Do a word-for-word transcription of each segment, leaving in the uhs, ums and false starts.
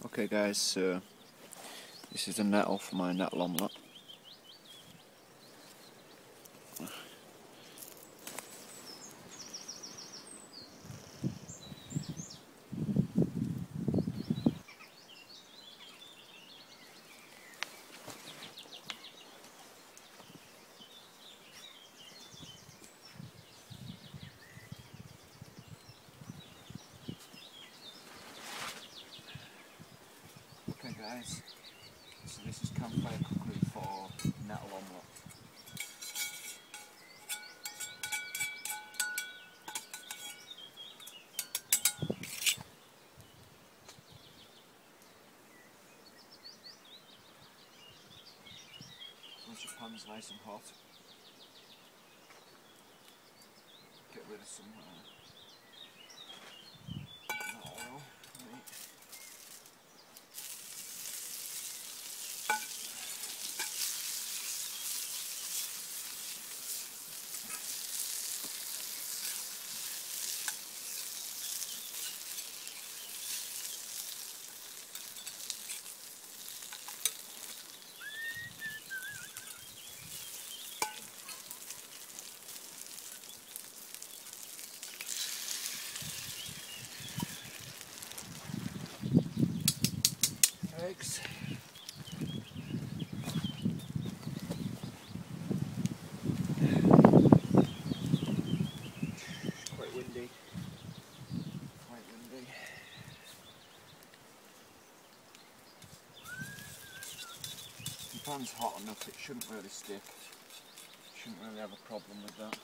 Okay guys, so this is a nettle for my nettle omelette. Okay guys, so this is campfire cookery for nettle omelette. Once your pan's nice and hot, get rid of some uh, that oil. Right. Eggs. Quite windy. Quite windy. The pan's hot enough, it shouldn't really stick. Shouldn't really have a problem with that.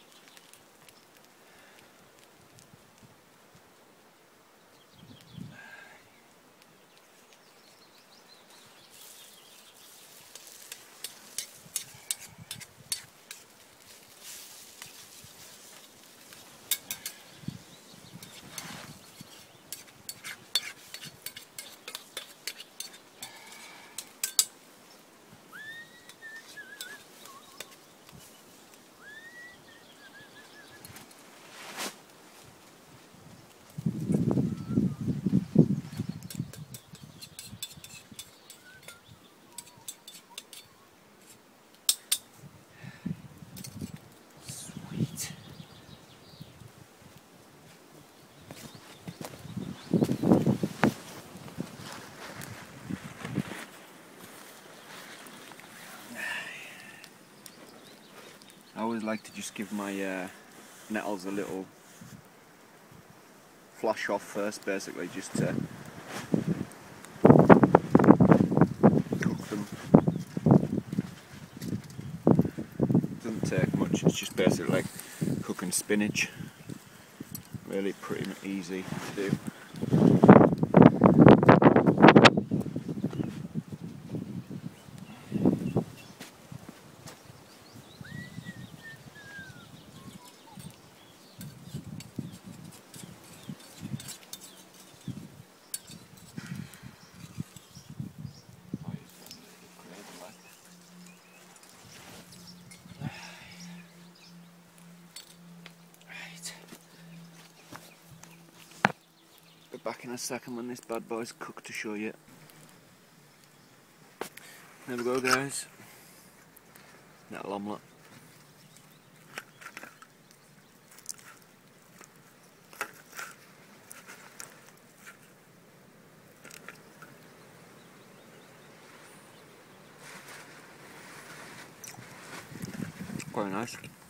I always like to just give my uh, nettles a little flash off first, basically, just to cook them. Doesn't take much, it's just basically like cooking spinach. Really pretty easy to do. Be back in a second when this bad boy's cooked to show you. There we go guys, nettle omelette. Quite nice.